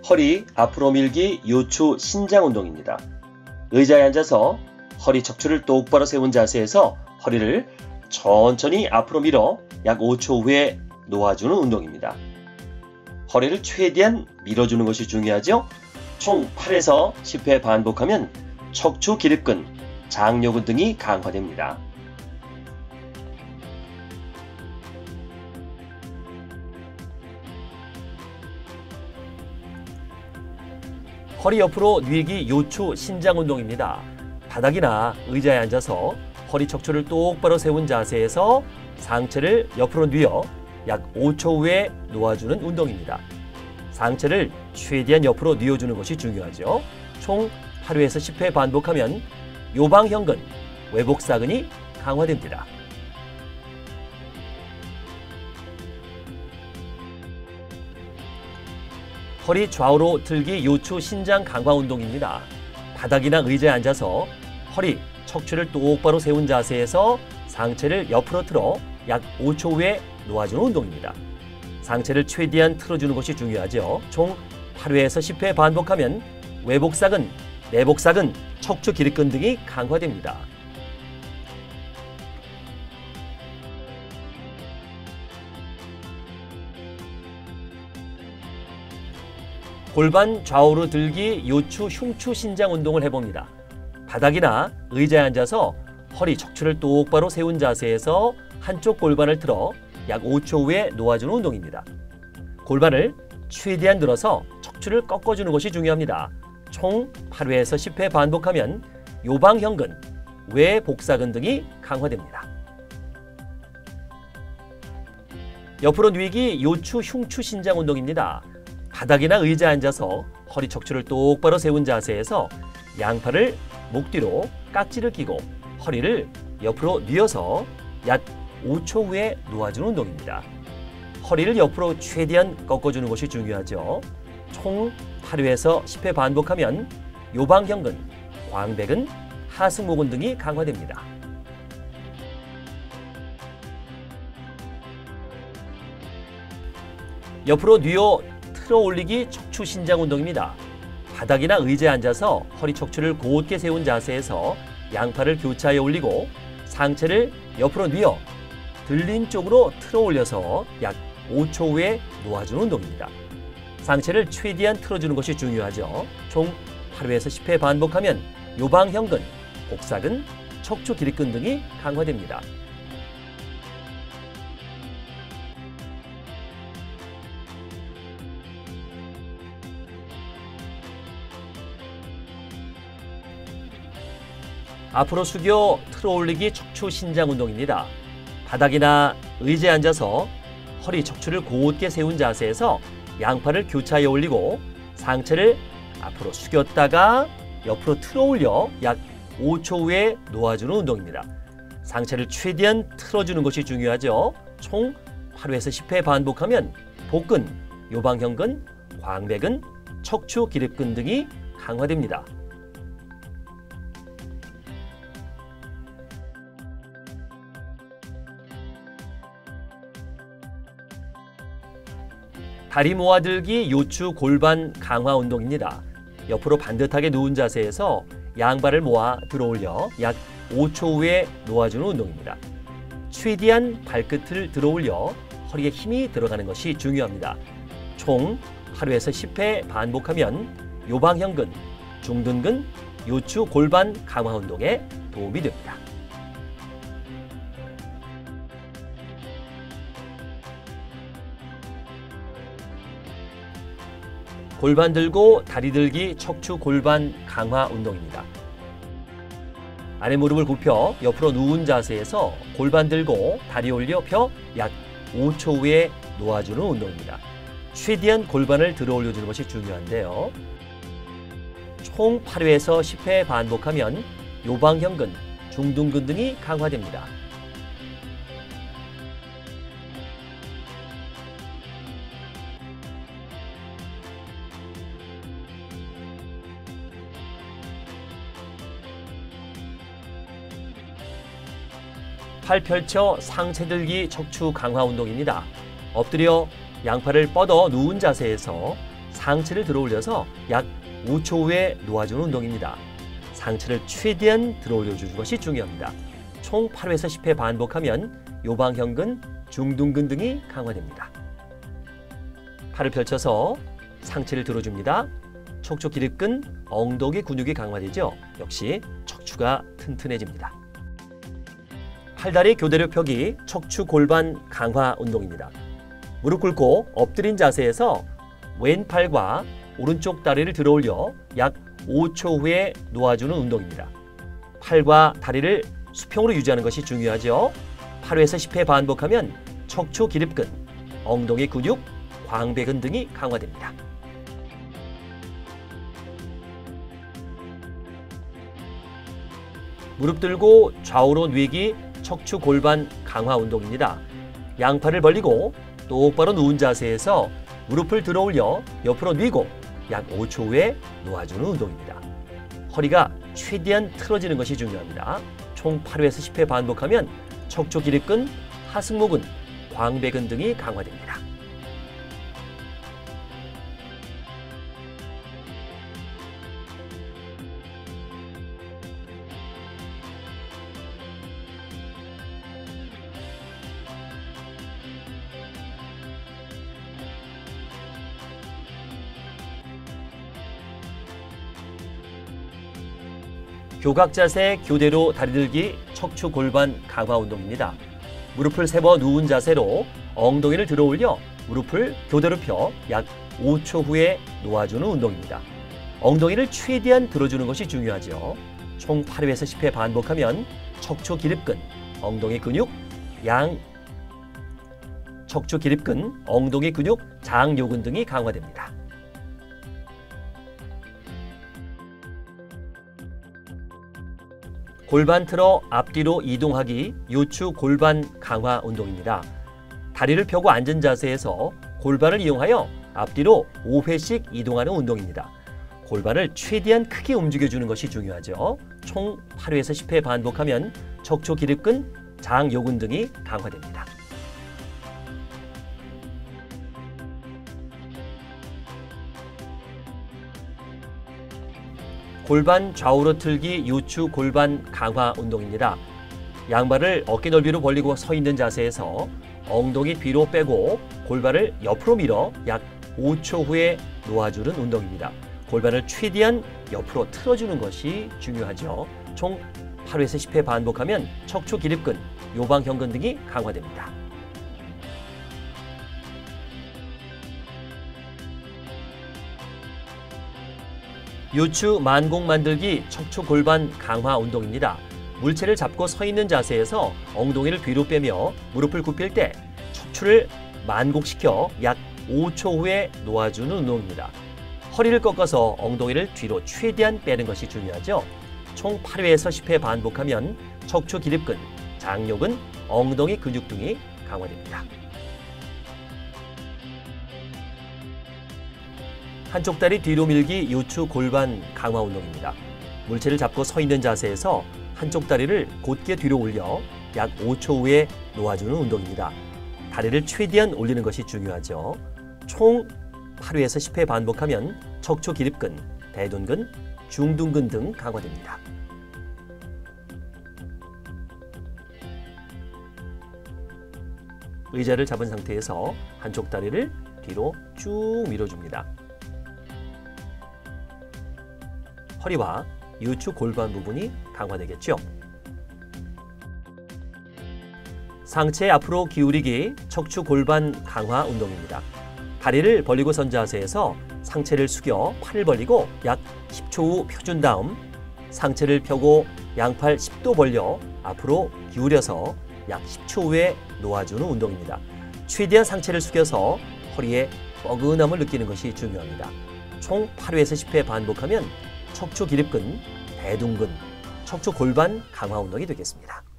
허리 앞으로 밀기 요추 신장 운동입니다. 의자에 앉아서 허리 척추를 똑바로 세운 자세에서 허리를 천천히 앞으로 밀어 약 5초 후에 놓아주는 운동입니다. 허리를 최대한 밀어주는 것이 중요하죠. 총 8에서 10회 반복하면 척추 기립근, 장요근 등이 강화됩니다. 허리 옆으로 뉘기 요추 신장 운동입니다. 바닥이나 의자에 앉아서 허리 척추를 똑바로 세운 자세에서 상체를 옆으로 뉘어 약 5초 후에 놓아주는 운동입니다. 상체를 최대한 옆으로 뉘어주는 것이 중요하죠. 총 8회에서 10회 반복하면 요방형근, 외복사근이 강화됩니다. 허리 좌우로 들기 요추 신장 강화 운동입니다. 바닥이나 의자에 앉아서 허리, 척추를 똑바로 세운 자세에서 상체를 옆으로 틀어 약 5초 후에 놓아주는 운동입니다. 상체를 최대한 틀어주는 것이 중요하죠. 총 8회에서 10회 반복하면 외복사근, 내복사근, 척추 기립근 등이 강화됩니다. 골반 좌우로 들기 요추 흉추 신장 운동을 해봅니다. 바닥이나 의자에 앉아서 허리 척추를 똑바로 세운 자세에서 한쪽 골반을 틀어 약 5초 후에 놓아주는 운동입니다. 골반을 최대한 들어서 척추를 꺾어주는 것이 중요합니다. 총 8회에서 10회 반복하면 요방형근, 외복사근 등이 강화됩니다. 옆으로 뉘기 요추 흉추 신장 운동입니다. 바닥이나 의자에 앉아서 허리 척추를 똑바로 세운 자세에서 양팔을 목 뒤로 깍지를 끼고 허리를 옆으로 뉘어서 약 5초 후에 놓아주는 운동입니다. 허리를 옆으로 최대한 꺾어주는 것이 중요하죠. 총 8회에서 10회 반복하면 요방형근, 광배근, 하승모근 등이 강화됩니다. 옆으로 뉘어 틀어 올리기 척추 신장 운동입니다. 바닥이나 의자에 앉아서 허리 척추를 곧게 세운 자세에서 양팔을 교차에 올리고 상체를 옆으로 뉘어 들린 쪽으로 틀어 올려서 약 5초 후에 놓아주는 운동입니다. 상체를 최대한 틀어주는 것이 중요하죠. 총 8회에서 10회 반복하면 요방형근, 복사근, 척추 기립근 등이 강화됩니다. 앞으로 숙여 틀어 올리기 척추 신장 운동입니다. 바닥이나 의자에 앉아서 허리 척추를 곧게 세운 자세에서 양팔을 교차에 올리고 상체를 앞으로 숙였다가 옆으로 틀어 올려 약 5초 후에 놓아주는 운동입니다. 상체를 최대한 틀어주는 것이 중요하죠. 총 8회에서 10회 반복하면 복근, 요방형근, 광배근, 척추 기립근 등이 강화됩니다. 다리 모아들기 요추 골반 강화 운동입니다. 옆으로 반듯하게 누운 자세에서 양발을 모아 들어올려 약 5초 후에 놓아주는 운동입니다. 최대한 발끝을 들어올려 허리에 힘이 들어가는 것이 중요합니다. 총 8회에서 10회 반복하면 요방형근, 중둔근, 요추 골반 강화 운동에 도움이 됩니다. 골반 들고 다리 들기 척추 골반 강화 운동입니다. 아래 무릎을 굽혀 옆으로 누운 자세에서 골반 들고 다리 올려 펴 약 5초 후에 놓아주는 운동입니다. 최대한 골반을 들어 올려주는 것이 중요한데요. 총 8회에서 10회 반복하면 요방형근, 중둔근 등이 강화됩니다. 팔 펼쳐 상체 들기 척추 강화 운동입니다. 엎드려 양팔을 뻗어 누운 자세에서 상체를 들어 올려서 약 5초 후에 놓아주는 운동입니다. 상체를 최대한 들어 올려주는 것이 중요합니다. 총 8회에서 10회 반복하면 요방형근, 중둔근 등이 강화됩니다. 팔을 펼쳐서 상체를 들어줍니다. 척추 기립근, 엉덩이 근육이 강화되죠. 역시 척추가 튼튼해집니다. 팔다리 교대로 펴기 척추 골반 강화 운동입니다. 무릎 꿇고 엎드린 자세에서 왼팔과 오른쪽 다리를 들어 올려 약 5초 후에 놓아주는 운동입니다. 팔과 다리를 수평으로 유지하는 것이 중요하죠. 8회에서 10회 반복하면 척추 기립근, 엉덩이 근육, 광배근 등이 강화됩니다. 무릎 들고 좌우로 뉘기 척추 골반 강화 운동입니다. 양팔을 벌리고 똑바로 누운 자세에서 무릎을 들어 올려 옆으로 뉘고 약 5초 후에 놓아주는 운동입니다. 허리가 최대한 틀어지는 것이 중요합니다. 총 8회에서 10회 반복하면 척추 기립근, 하승모근, 광배근 등이 강화됩니다. 교각자세 교대로 다리 들기 척추 골반 강화 운동입니다. 무릎을 세워 누운 자세로 엉덩이를 들어 올려 무릎을 교대로 펴 약 5초 후에 놓아주는 운동입니다. 엉덩이를 최대한 들어주는 것이 중요하죠. 총 8회에서 10회 반복하면 척추 기립근, 엉덩이 근육, 척추 기립근, 엉덩이 근육, 장요근 등이 강화됩니다. 골반 틀어 앞뒤로 이동하기 요추 골반 강화 운동입니다. 다리를 펴고 앉은 자세에서 골반을 이용하여 앞뒤로 5회씩 이동하는 운동입니다. 골반을 최대한 크게 움직여주는 것이 중요하죠. 총 8회에서 10회 반복하면 척추 기립근, 장요근 등이 강화됩니다. 골반 좌우로 틀기 요추 골반 강화 운동입니다. 양발을 어깨 넓이로 벌리고 서 있는 자세에서 엉덩이 뒤로 빼고 골반을 옆으로 밀어 약 5초 후에 놓아주는 운동입니다. 골반을 최대한 옆으로 틀어주는 것이 중요하죠. 총 8회에서 10회 반복하면 척추 기립근, 요방형근 등이 강화됩니다. 요추 만공 만들기 척추 골반 강화 운동입니다. 물체를 잡고 서 있는 자세에서 엉덩이를 뒤로 빼며 무릎을 굽힐 때 척추를 만곡시켜 약 5초 후에 놓아주는 운동입니다. 허리를 꺾어서 엉덩이를 뒤로 최대한 빼는 것이 중요하죠. 총 8회에서 10회 반복하면 척추 기립근, 장요근, 엉덩이 근육 등이 강화됩니다. 한쪽 다리 뒤로 밀기 요추 골반 강화 운동입니다. 물체를 잡고 서 있는 자세에서 한쪽 다리를 곧게 뒤로 올려 약 5초 후에 놓아주는 운동입니다. 다리를 최대한 올리는 것이 중요하죠. 총 8회에서 10회 반복하면 척추 기립근, 대둔근, 중둔근 등 강화됩니다. 의자를 잡은 상태에서 한쪽 다리를 뒤로 쭉 밀어줍니다. 허리와 요추 골반 부분이 강화되겠죠. 상체 앞으로 기울이기 척추 골반 강화 운동입니다. 다리를 벌리고 선 자세에서 상체를 숙여 팔을 벌리고 약 10초 후 펴준 다음 상체를 펴고 양팔 10도 벌려 앞으로 기울여서 약 10초 후에 놓아주는 운동입니다. 최대한 상체를 숙여서 허리에 뻐근함을 느끼는 것이 중요합니다. 총 8회에서 10회 반복하면 척추 기립근, 대둔근, 척추 골반 강화 운동이 되겠습니다.